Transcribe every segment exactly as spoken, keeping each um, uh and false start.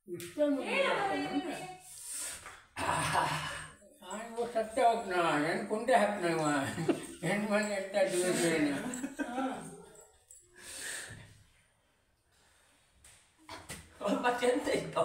ಇಷ್ಟೊಂದು ನಾನು ಸತ್ಯ ಹೋಗ್ನ ಏನು ಕುಂಡೆ ಹಾಕ್ನವ ಹೆಣ್ಣು ಮನೆ ಎಟ್ಟ ದಿವಸ ಮತ್ತೆಂತ ಇತ್ತು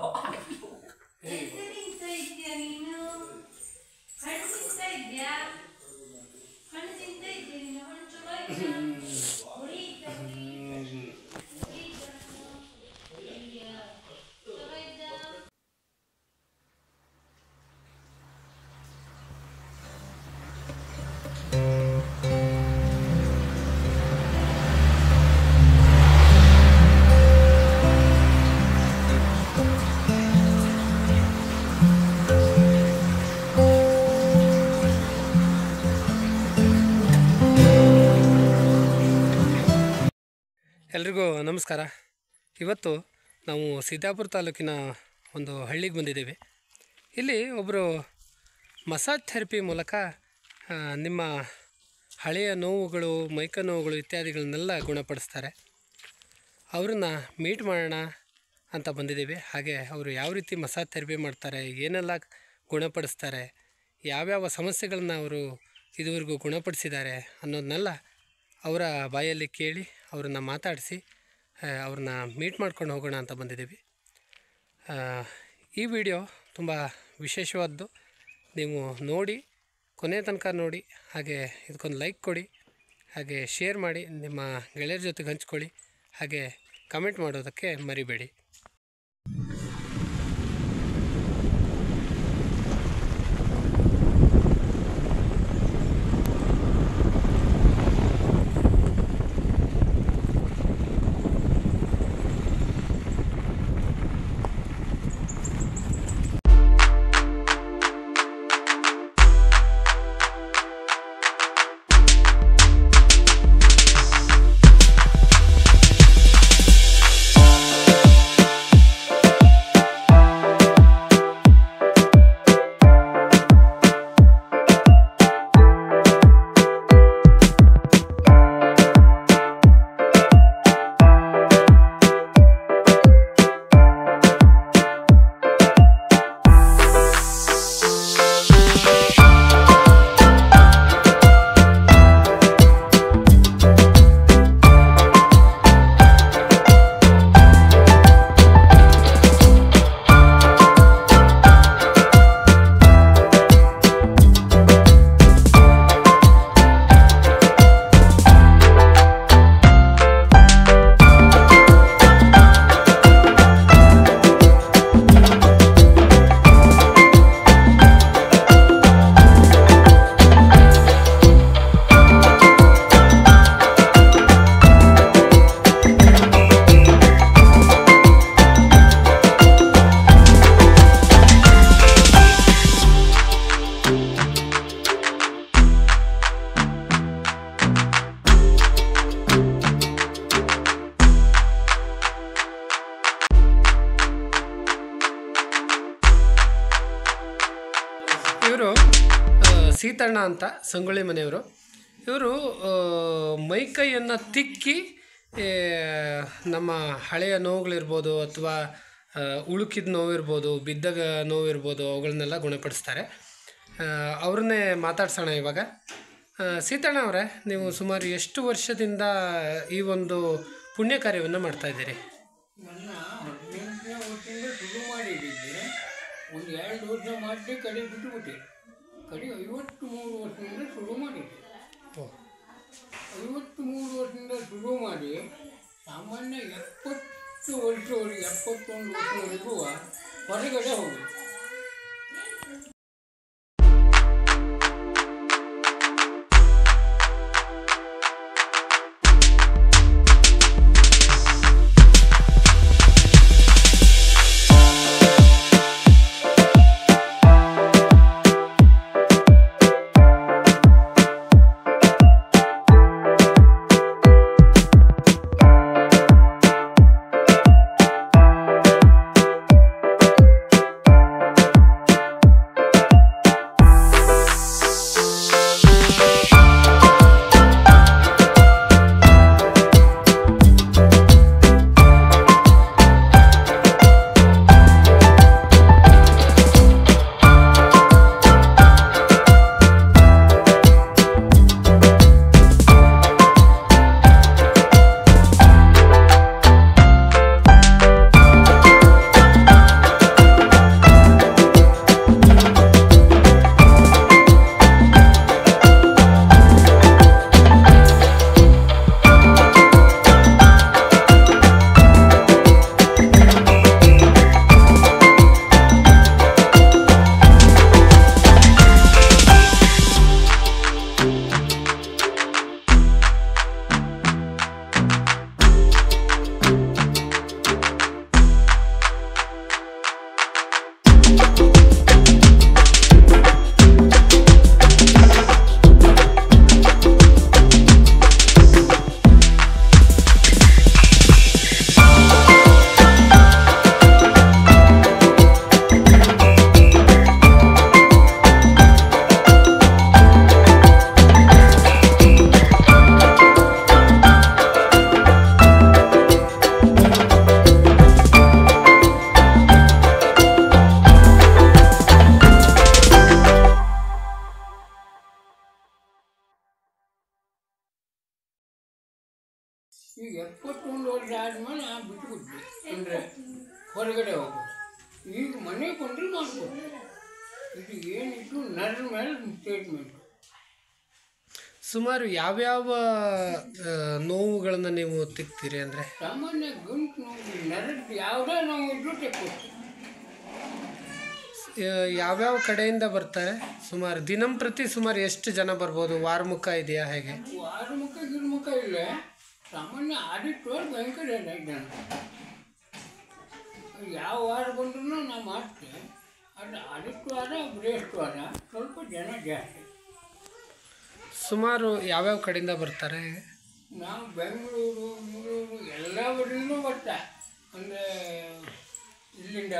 ಎಲ್ರಿಗೂ ನಮಸ್ಕಾರ. ಇವತ್ತು ನಾವು ಸೀತಾಪುರ ತಾಲೂಕಿನ ಒಂದು ಹಳ್ಳಿಗೆ ಬಂದಿದ್ದೇವೆ. ಇಲ್ಲಿ ಒಬ್ಬರು ಮಸಾಜ್ ಥೆರಪಿ ಮೂಲಕ ನಿಮ್ಮ ಹಳೆಯ ನೋವುಗಳು, ಮೈಕ ನೋವುಗಳು ಇತ್ಯಾದಿಗಳನ್ನೆಲ್ಲ ಗುಣಪಡಿಸ್ತಾರೆ. ಅವ್ರನ್ನ ಮೀಟ್ ಮಾಡೋಣ ಅಂತ ಬಂದಿದ್ದೇವೆ. ಹಾಗೆ ಅವರು ಯಾವ ರೀತಿ ಮಸಾಜ್ ಥೆರಪಿ ಮಾಡ್ತಾರೆ, ಏನೆಲ್ಲ ಗುಣಪಡಿಸ್ತಾರೆ, ಯಾವ್ಯಾವ ಸಮಸ್ಯೆಗಳನ್ನ ಅವರು ಇದುವರೆಗೂ ಗುಣಪಡಿಸಿದ್ದಾರೆ ಅನ್ನೋದನ್ನೆಲ್ಲ ಅವರ ಬಾಯಲ್ಲಿ ಕೇಳಿ ಅವ್ರನ್ನ ಮಾತಾಡಿಸಿ ಅವ್ರನ್ನ ಮೀಟ್ ಮಾಡ್ಕೊಂಡು ಹೋಗೋಣ ಅಂತ ಬಂದಿದ್ದೀವಿ. ಈ ವಿಡಿಯೋ ತುಂಬ ವಿಶೇಷವಾದ್ದು. ನೀವು ನೋಡಿ, ಕೊನೆ ತನಕ ನೋಡಿ, ಹಾಗೆ ಇದಕ್ಕೊಂದು ಲೈಕ್ ಕೊಡಿ, ಹಾಗೆ ಶೇರ್ ಮಾಡಿ, ನಿಮ್ಮ ಗೆಳೆಯರ ಜೊತೆಗೆ ಹಂಚ್ಕೊಳ್ಳಿ, ಹಾಗೆ ಕಮೆಂಟ್ ಮಾಡೋದಕ್ಕೆ ಮರಿಬೇಡಿ. ಇವರು ಸೀತಣ್ಣ ಅಂತ, ಸಂಗೊಳ್ಳಿ ಮನೆಯವರು. ಇವರು ಮೈಕೈಯನ್ನು ತಿಕ್ಕಿ ನಮ್ಮ ಹಳೆಯ ನೋವುಗಳಿರ್ಬೋದು, ಅಥವಾ ಉಳುಕಿದ ನೋವಿರ್ಬೋದು, ಬಿದ್ದಾಗ ನೋವಿರ್ಬೋದು, ಅವುಗಳನ್ನೆಲ್ಲ ಗುಣಪಡಿಸ್ತಾರೆ. ಅವ್ರನ್ನೇ ಮಾತಾಡ್ಸೋಣ ಇವಾಗ. ಸೀತಣ್ಣ ಅವರೇ, ನೀವು ಸುಮಾರು ಎಷ್ಟು ವರ್ಷದಿಂದ ಈ ಒಂದು ಪುಣ್ಯ ಕಾರ್ಯವನ್ನು ಮಾಡ್ತಾಯಿದ್ದೀರಿ? ನನ್ನ ಹದಿನೆಂಟನೇ ವರ್ಷದಿಂದ ಶುರು ಮಾಡಿದ್ದೆ. ಒಂದು ಎರಡು ವರ್ಷ ಮಾಡಿ ಕಡೆ ಬಿಟ್ಟುಬಿಟ್ಟೆ. ಕಡೆ ಐವತ್ತು ಮೂರು ವರ್ಷದಿಂದ ಶುರು ಮಾಡಿದ್ದೆ. ಐವತ್ತು ಮೂರು ವರ್ಷದಿಂದ ಶುರು ಮಾಡಿ ಸಾಮಾನ್ಯ ಎಪ್ಪತ್ತು ವರ್ಷವರೆಗೆ ಎಪ್ಪತ್ತೊಂದು ವರ್ಷವರೆಗೂ ಹೊರಗಡೆ ಹೋಗಿ ಎಪ್ಪತ್ತೊಂದು ವರ್ಷ ಆದಮೇಲೆ ನಾನು ಬಿಟ್ಟುಬಿಟ್ವಿ, ಅಂದರೆ ಹೊರಗಡೆ ಹೋಗೋದು. ಈಗ ಮನೆಗೆ ಬಂದರೆ ಮಾಡಿಕೊಡ್ತೀವಿ. ಇದು ಏನಿತ್ತು ನನ್ನ ಮೇಲೆ ಸ್ಟೇಟ್ಮೆಂಟು. ಸುಮಾರು ಯಾವ್ಯಾವ ನೋವುಗಳನ್ನು ನೀವು ತಿಕ್ತೀರಿ ಅಂದರೆ? ಸಾಮಾನ್ಯ ಗಂಟು ನೋವು, ನರದ್ದು ಯಾವುದೇ ನೋವು ಇದ್ರೂ ತೆಕ್ಕೊಡ್ತೀವಿ. ಯಾವ್ಯಾವ ಕಡೆಯಿಂದ ಬರ್ತಾರೆ? ಸುಮಾರು ದಿನಂಪ್ರತಿ ಸುಮಾರು ಎಷ್ಟು ಜನ ಬರ್ಬೋದು? ವಾರಮುಖ ಇದೆಯಾ ಹೇಗೆ? ವಾರಮುಖ ಗಿರ್ಮುಖ ಇಲ್ಲ, ಸಾಮಾನ್ಯ ಆದಿತ್ಯವಾರ ಭಯಂಕರ ಜನ. ಯಾವ ವಾರ ಬಂದ್ರೂ ನಾವು ಮಾಡ್ತೇವೆ. ಅದು ಆದಿತ್ಯವಾರ ಬೃಹಸ್ಪತಿವಾರ ಸ್ವಲ್ಪ ಜನ ಜಾಸ್ತಿ. ಸುಮಾರು ಯಾವ್ಯಾವ ಕಡೆಯಿಂದ ಬರ್ತಾರೆ? ನಾವು ಬೆಂಗಳೂರು ಮಂಗಳೂರು ಎಲ್ಲ ಊರಿಂದ ಬರ್ತಾರೆ. ಅಂದರೆ ಇಲ್ಲಿಂದ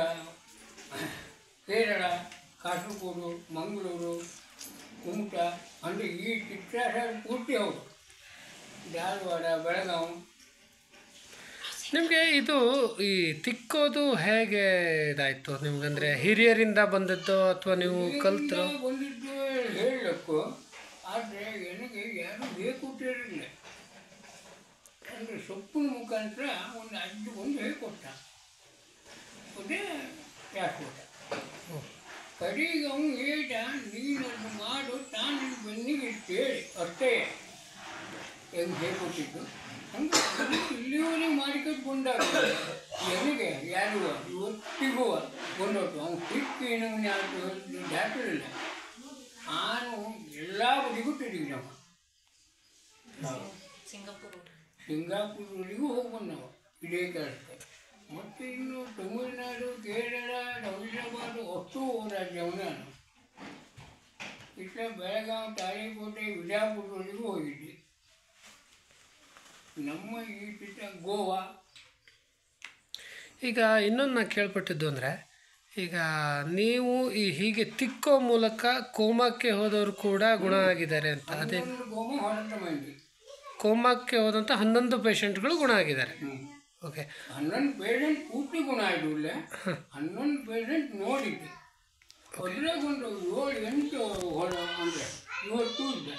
ಕೇರಳ, ಕಾಸರಗೋಡು, ಮಂಗಳೂರು, ಕುಮಟಾ, ಅಂದರೆ ಈ ಚಿತ್ರ ಪೂರ್ತಿ ಹೌದು, ಧಾರವಾಡ, ಬೆಳಗಾವಿ. ನಿಮಗೆ ಇದು ಈ ತಿಕ್ಕೋದು ಹೇಗೆ ಇದಾಯಿತು ನಿಮ್ಗಂದರೆ? ಹಿರಿಯರಿಂದ ಬಂದದ್ದು ಅಥವಾ ನೀವು ಕಲ್ತರು? ಬಂದಿದ್ದು ಹೇಳಬೇಕು, ಆದರೆ ನನಗೆ ಯಾರು ಬೇಕು ಇರಲಿಲ್ಲ. ಅಂದರೆ ಸೊಪ್ಪಿನ ಮುಖಾಂತರ ಒಂದು ಅಜ್ಜಿ ಒಂದು ಹೇಳ್ಕೊಟ್ಟ, ಅದೇ ಯಾಕೊಟ್ಟ. ಕಡೆಗೆ ಅವನು ಹೇಳ್ದ, ನೀನನ್ನು ಮಾಡು, ತಾನು ಬೆನ್ನಿಗೆ ಇರ್ತೇಳಿ ಅಷ್ಟೇ ಹೆಂಗೆ ಹೇಳ್ಕೊಟ್ಟಿದ್ದು. ಹಂಗೆ ಇಲ್ಲಿವರೆಗೆ ಮಾಡಿಕೊಂಡು ಬಂದಾಗ್ತದೆ ನನಗೆ ಯಾರು ಇವತ್ತಿಗೂ ಬಂದೋಟು. ಅವನು ಸಿಕ್ಕಿ ನಮ್ಮನೆ ಯಾರು ದಾಟಲಿಲ್ಲ. ನಾನು ಎಲ್ಲ ಬದಿಗೂ ತಿರುಗಿ ನಾವು ಸಿಂಗಾಪುರವರೆಗೂ ಹೋಗಿ ಬಂದವು ಇದೇ ಕೆಲಸಕ್ಕೆ. ಮತ್ತು ಇನ್ನು ತಮಿಳುನಾಡು, ಕೇರಳ, ಹೈದರಾಬಾದು ಅಷ್ಟು ರಾಜ್ಯವು ನಾನು ಇಷ್ಟ ಬೆಳಗಾವಿ, ತಾಳಿಕೋಟೆ, ವಿಜಯಪುರವರೆಗೂ ಹೋಗಿದ್ದೆ. ನಮ್ಮ ಈ ಚಿತ್ರ ಗೋವಾ. ಈಗ ಇನ್ನೊಂದು ನಾನು ಕೇಳ್ಪಟ್ಟಿದ್ದು ಅಂದರೆ, ಈಗ ನೀವು ಈ ಹೀಗೆ ತಿಕ್ಕೋ ಮೂಲಕ ಕೋಮಾಕ್ಕೆ ಹೋದವರು ಕೂಡ ಗುಣ ಆಗಿದ್ದಾರೆ ಅಂತ. ಅದೇ ಗೋಮ ಹೊರಟ ಮಂದಿ ಕೋಮಾಕ್ಕೆ ಹೋದಂಥ ಹನ್ನೊಂದು ಪೇಷಂಟ್ಗಳು ಗುಣ ಆಗಿದ್ದಾರೆ. ಓಕೆ, ಹನ್ನೊಂದು ಪೇಷಂಟ್ ಪೂರ್ತಿ ಗುಣ ಆಗಿಲ್ಲ, ಹನ್ನೊಂದು ಪೇಷಂಟ್ ನೋಡಿದ್ದೆ. ಅದ್ರಾಗೊಂದು ಏಳು ಎಂಟು ಹೊರ ಅಂದರೆ ಇವತ್ತು ಇದೆ.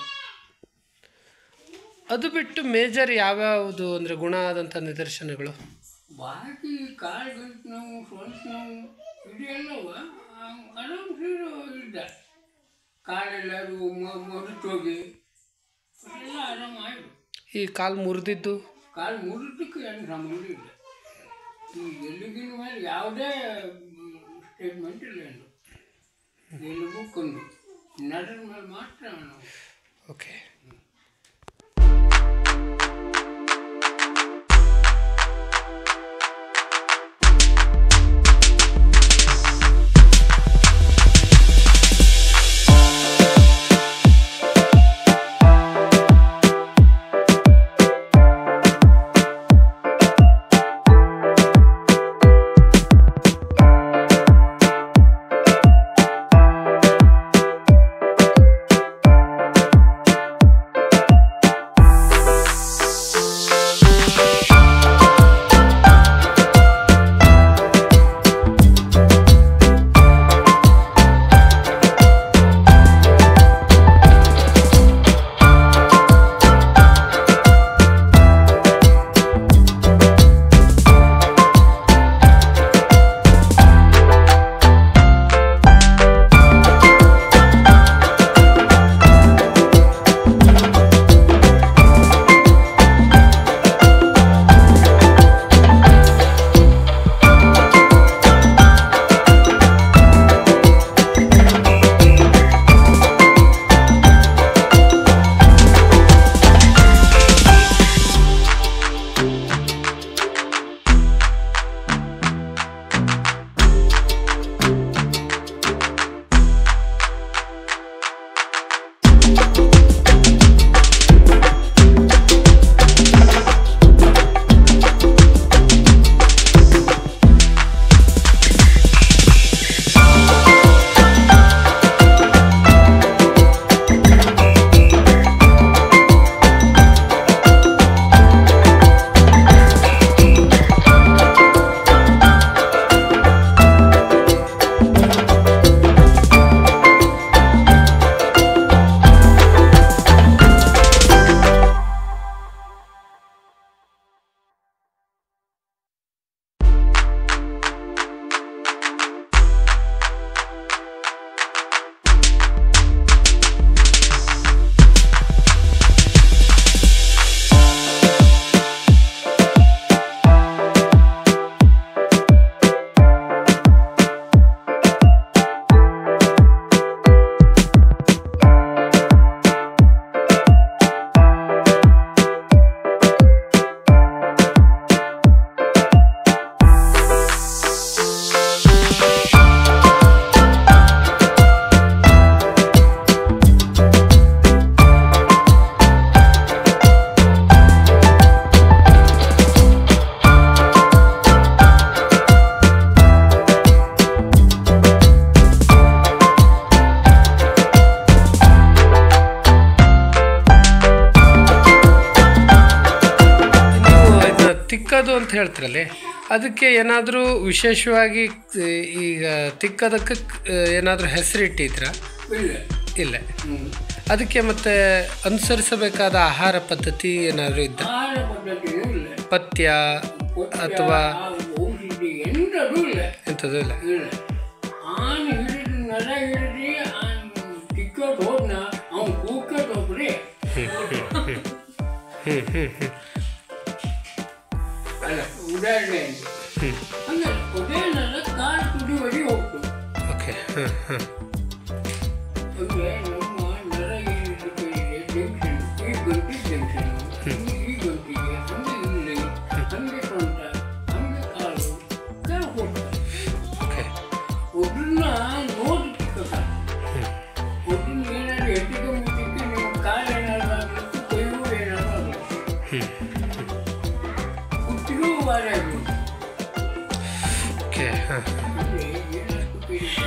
ಅದು ಬಿಟ್ಟು ಮೇಜರ್ ಯಾವ್ಯಾವುದು ಅಂದರೆ ಗುಣ ಆದಂಥ ನಿದರ್ಶನಗಳು? ಬಾಕಿ ಕಾಲು ಗಂಟು ನೋವು, ಸ್ವಂತ ನೋವು ಇದೆಲ್ಲವ ಆರಾಮ್ಸೀರು ಇದ್ದ. ಕಾಲೆಲ್ಲರೂ ಮರುತೋಗಿ ಎಲ್ಲ ಆರಾಮಾಯಿತು. ಈ ಕಾಲು ಮುರಿದಿದ್ದು? ಕಾಲು ಮುರಿದಕ್ಕೆ ಏನು ಸಂಬಂಧ ಇಲ್ಲ. ಈ ಎಲ್ಲಿಗಿನ ಮೇಲೆ ಯಾವುದೇ ಸ್ಟೇಟ್ಮೆಂಟ್ ಇಲ್ಲ. ಏನು ಎಲ್ಲಿಗೂ ಕೊಂಡು ನಡರ ಮೇಲೆ ಮಾತ್ರ ನಾವು. ಓಕೆ. ತಿಕ್ಕೋದು ಅಂತ ಹೇಳ್ತಿರಲ್ಲಿ, ಅದಕ್ಕೆ ಏನಾದರೂ ವಿಶೇಷವಾಗಿ ಈಗ ತಿಕ್ಕೋದಕ್ಕೆ ಏನಾದರೂ ಹೆಸರಿಟ್ಟಿದ್ರ? ಇಲ್ಲ ಇಲ್ಲ. ಅದಕ್ಕೆ ಮತ್ತೆ ಅನುಸರಿಸಬೇಕಾದ ಆಹಾರ ಪದ್ಧತಿ ಏನಾದರೂ ಇದ್ದ? ಆಹಾರ ಪದ್ಧತಿಯೂ ಇಲ್ಲ, ಪಥ್ಯ ಅಥವಾ ಔಷಧಿ ಎಂಥದೂ ಇಲ್ಲ. ಎಂಥದ್ದು ಇಲ್ಲ. ಇಲ್ಲ. ಆನ್ ಹಿಡಿದು ನರ ಹಿಡಿದು ಆನ್ ತಿಕ್ಕೋದು ಹೋದ್ನ ಅವ್ನು ಕೂಕೋದು ಒಬ್ಬರೇ. ಹ್ಞೂ ಹ್ಞೂ ಹ್ಞೂ ಅಲ್ಲ ಉದಾಹರಣೆ ಅಂತ ಹಂಗೆ ಅದೇ ನರ ಕಾಲು ತುಡಿ ಒಡಿ ಹೋಗ್ತು. ಓಕೆ. ಹಾಂ ಹಾಂ ಅಂದರೆ ನಮ್ಮ ನರ ಏನಿದೆ ಜಂಕ್ಷನ್, ಈ ಗಂಟೆ ಜಂಕ್ಷನ್, ಈ ಗಂಟಿಗೆ ಹಂಗೆ ಇಲ್ಲಿ ಹಂಗೆ ಸೊಂಟ ಹಂಗೆ ಕಾಲು ಕೆಳಗೆ ಹೋಗ್ತಾರೆ. ಓಕೆ. ಒಬ್ಬರನ್ನ ನೋಡಿ ತಿಕ್ಕ ಒಬ್ಬರನ್ನ ಏನಾದ್ರು ಎಟ್ಟಿಗೆ ಮುಟ್ಟಿಕ್ಕೆ ನೀವು ಕಾಲು ಏನಾದ್ರು ಆಗಬೇಕು, ಕೈಯೂ ಏನಾದ್ರು ಆಗಬೇಕು, ಹುಟ್ಟಿಗೂ ವಾರ ಆಗಬೇಕು. ಓಕೆ. ಹಾಂ ಅಂದರೆ ಏನಾದ್ರು ಕೇಳಿದ್ರೆ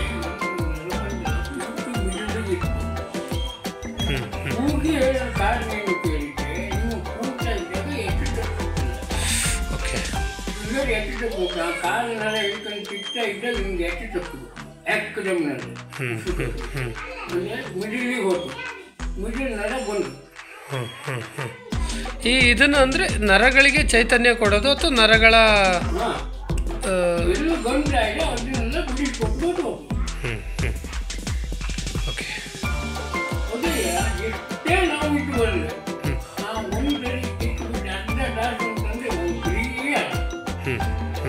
ಕೂಗಿ ಹೇಳೋ ಕಾರಣ ಏನು ಕೇಳಿದ್ರೆ ನೀವು ಕೂಗ್ತಾ ಇದ್ದಾಗ ಎಷ್ಟು ತಪ್ಪಿಲ್ಲ. ಓಕೆ. ಇನ್ನೊಂದು ಎಷ್ಟು ತಪ್ಪು ಆ ಕಾಲನೆಲ್ಲ ಹಿಡ್ಕೊಂಡು ತಿಕ್ತಾ ಇದ್ದಾಗ ನಿಮ್ಗೆ ಎಷ್ಟು ತಪ್ಪುದು ಯಾಕದಮ್ನಲ್ಲಿ ಅಂದರೆ ಮಿಡಿಲಿಗೆ ಹೋತು, ಮಿಡಿಲ್ ನರ ಬಂದು. ಹ್ಞೂ ಹ್ಞೂ ಹ್ಞೂ ಈ ಇದನ್ನು ಅಂದರೆ ನರಗಳಿಗೆ ಚೈತನ್ಯ ಕೊಡೋದು ಅಥವಾ ನರಗಳ ಹಾಂ ಎಲ್ಲೂ ಗಂಟಾಗಿದೆ ಅದನ್ನೆಲ್ಲ ಬಿಡಿಸ್ಕೊಟ್ಟು ಹೋಗ್ಬೋದು. ಹ್ಞೂ ಹ್ಞೂ ಓಕೆ. ಅದೇ ಎಷ್ಟೇ ನಾವು ಇಟ್ಟು ಬರಲಿ ಆ ಒಂದು ಸರಿ ತಿಕ್ಕಿಬಿಟ್ಟು ಅರ್ಧ ತಾಸು ಅಂತಂದರೆ ಒಂದು ಫ್ರೀ ಆಗ ಹ್ಞೂ ಹ್ಞೂ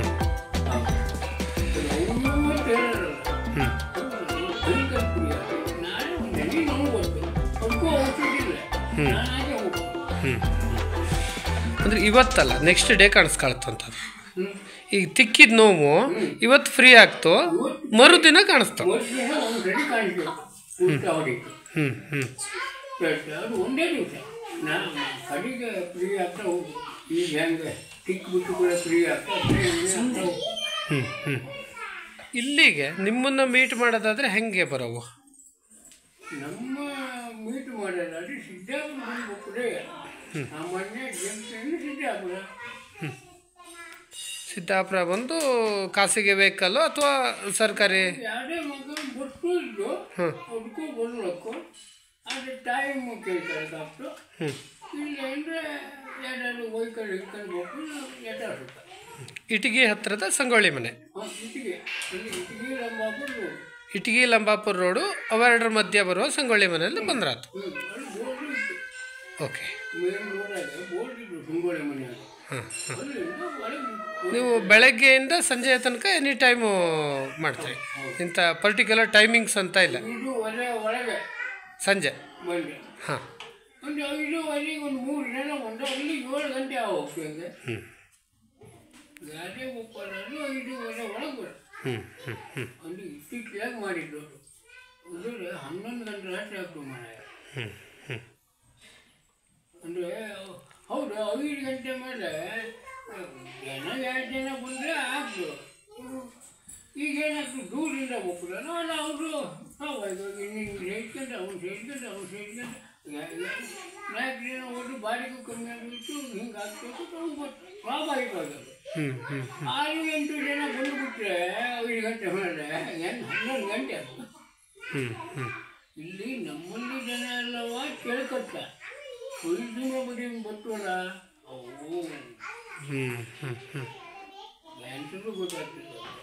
ಅವನು ಅಂತ ಹೇಳಲ್ಲ ಹ್ಞೂ ಭಯಂಕರ ಫ್ರೀ ಆಗ ನಾಳೆ ಒಂದು ನೆನೆ ನೋವು ಬಂತು ಅದಕ್ಕೂ ಔಷಧಿ ಇಲ್ಲ, ನಾನಾಗೆ ಹೋಗ್ಬೋದು. ಹ್ಞೂ ಅಂದರೆ ಇವತ್ತಲ್ಲ ನೆಕ್ಸ್ಟ್ ಡೇ ಕಾಣಿಸ್ಕೊಳತ್ತಂಥದ್ದು. ಈಗ ತಿಕ್ಕಿದ ನೋವು ಇವತ್ತು ಫ್ರೀ ಆಗ್ತು, ಮರುದಿನ ಕಾಣಿಸ್ತಾವೆ. ಮರುದಿನ ಒಂದು ಸರಿ ಕಾಣಿಸ್ಬೇಕು ಊಟ ಹೊಡಿತು. ಹ್ಞೂ ಹ್ಞೂ ಅದು ಒಂದೇ ದಿವಸ ನಾನು ಕಡೆಗೆ ಫ್ರೀ ಆಗ್ತಾ ಹೋಗು. ಈಗ ಹೆಂಗೆ ತಿಕ್ಬಿಟ್ಟು ಕೂಡ ಫ್ರೀ ಆಗ್ತಾ ಫ್ರೀ ಆಗ್ತಾ ಹೋಗು. ಹ್ಞೂ ಹ್ಞೂ ಇಲ್ಲಿಗೆ ನಿಮ್ಮನ್ನು ಮೀಟ್ ಮಾಡೋದಾದರೆ ಹೆಂಗೆ ಬರೋವು? ನಮ್ಮ ಮೀಟ್ ಮಾಡೋದಾದ್ರೆ ಸಿದ್ದಾಪುರ ಬಂದ್ಬಿಟ್ರೆ ಸಾಮಾನ್ಯ ಜಂಕ್ಷನ್ ಸಿದ್ದಾಪುರ. ಸಿದ್ದಾಪುರ ಬಂದು ಖಾಸಗಿ ವೆಹಿಕಲ್ಲು ಅಥವಾ ಸರ್ಕಾರಿ? ಯಾವುದೇ ಮಗ ಬಸ್ಸು ಇದ್ದು ಅದಕ್ಕೂ ಬರ್ಬೇಕು, ಆದರೆ ಟೈಮ್ ಕೇಳ್ತಾರೆ ಡಾಕ್ಟ್ರು. ಇಲ್ಲ ಅಂದರೆ ಯಾರು ವೆಹಿಕಲ್ ಹಿಡ್ಕೊಂಡು ಹೋಗ್ಬಿಟ್ಟು ಎಟಾಡ್ತಾರೆ. ಇಟಗಿ ಹತ್ತಿರದ ಸಂಗೊಳ್ಳಿ ಮನೆ, ಹಾಂ ಇಟ್ಟಿಗೆ ಅಲ್ಲಿ ಇಟ್ಟಿಗೆ ಲಂಬಾಪುರ ರೋಡ್, ಇಟಗಿ ಲಂಬಾಪುರ ರೋಡು ಅವೆರಡರ ಮಧ್ಯೆ ಬರುವ ಸಂಗೊಳ್ಳಿ ಮನೆಯಲ್ಲಿ ಬಂದ್ರಾತು. ಹ್ಞೂ ಅಲ್ಲಿ ಬೋರ್ಡು ಇತ್ತು, ಓಕೆ. ಮೇನ್ ರೋಡಾಗೆ ಬೋರ್ಡ್ ಇತ್ತು ಸಂಗೊಳ್ಳಿ ಮನೆ. ಹಾಂ ಹಾಂ ಅಲ್ಲಿಂದ ಒಳಗೆ ನೀವು ಬೆಳಗ್ಗೆಯಿಂದ ಸಂಜೆಯ ತನಕ ಎನಿ ಟೈಮು ಮಾಡ್ತೀರಿ, ಇಂಥ ಪರ್ಟಿಕ್ಯುಲರ್ ಟೈಮಿಂಗ್ಸ್ ಅಂತ ಇಲ್ಲ? ಇದು ಒಲೆ ಒಳಗೆ ಸಂಜೆ ಬಂದೆ ಹಾಂ ಒಂದು ಐದುವರೆಗೆ ಒಂದು ಮೂರು ಜನ ಬಂದು ಅಲ್ಲಿ ಏಳು ಗಂಟೆ ಹೋಗ್ತೇವೆ. ಹ್ಞೂ ಗಾಡಿ ಒಪ್ಪಲು ಐದೂವರೆ ಒಳಗೆ ಬರ ಹ್ಞೂ ಹ್ಞೂ ಹ್ಞೂ ಅಲ್ಲಿ ಇತ್ತೀಚೆಗೆ ಮಾಡಿದ್ದು ಅಂದರೆ ಹನ್ನೊಂದು ಗಂಟೆ ರಾತ್ರಿ ಆಗ್ತದೆ ಮನೆ. ಹ್ಞೂ ಹ್ಞೂ ಅಂದರೆ ಹೌದು ಐದು ಗಂಟೆ ಮೇಲೆ ಜನ ಎರಡು ಜನ ಬಂದರೆ ಆಗ್ತದೆ. ಈಗೇನಾಗ್ತದೆ ದೂರಿಂದ ಹೋಗ್ಬಿಡ ನಾನು ಅವರು ನಾವು ಹಿಂಗೆ ಸೇರ್ಕೊಂಡು ಅವ್ನು ಸೇರ್ಕೊಂಡು ಅವ್ನು ಸೇರ್ಕೊಂಡು ನಾಲ್ಕು ಜನ ಹೋದ್ರು ಬಾಡಿಗೆ ಕಮ್ಮಿ ಆಗಿಬಿಟ್ಟು ಹಿಂಗೆ ಆಗ್ಬೇಕು ಸ್ವಾಭಾವಿಕವಾಗದು. ಆರು ಎಂಟು ಜನ ಬಂದುಬಿಟ್ರೆ ಐದು ಗಂಟೆ ಮೇಲೆ ಏನು ಹನ್ನೊಂದು ಗಂಟೆ ಆಗ್ತದೆ. ಇಲ್ಲಿ ನಮ್ಮಲ್ಲಿ ಜನ ಎಲ್ಲವ ಕೇಳ್ಕೊತ ಐದು ದಿನ ಬರೀ ಬರ್ತವಲ್ಲ ಅವು ಹ್ಞೂ ಹ್ಞೂ ಹ್ಞೂ ಕ್ಯಾನ್ಸರು ಗೊತ್ತಾಗ್ತದೆ.